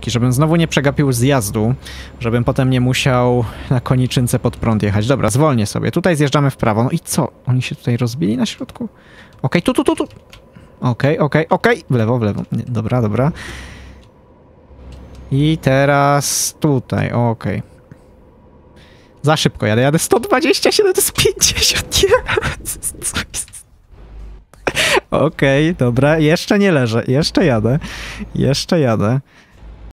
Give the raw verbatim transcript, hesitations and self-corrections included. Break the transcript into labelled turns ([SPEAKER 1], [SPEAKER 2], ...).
[SPEAKER 1] kółeczki, żebym znowu nie przegapił zjazdu, żebym potem nie musiał na koniczynce pod prąd jechać. Dobra, zwolnię sobie. Tutaj zjeżdżamy w prawo. No i co? Oni się tutaj rozbili na środku? Okej, okay, tu, tu, tu, tu. Okej, okay, okej, okay, okej. Okay. W lewo, w lewo. Nie, dobra, dobra. I teraz tutaj, okej. Okay. Za szybko jadę, jadę sto dwadzieścia siedem, to jest pięćdziesiąt. Co jest? Okej, okay, dobra, jeszcze nie leżę, jeszcze jadę, jeszcze jadę.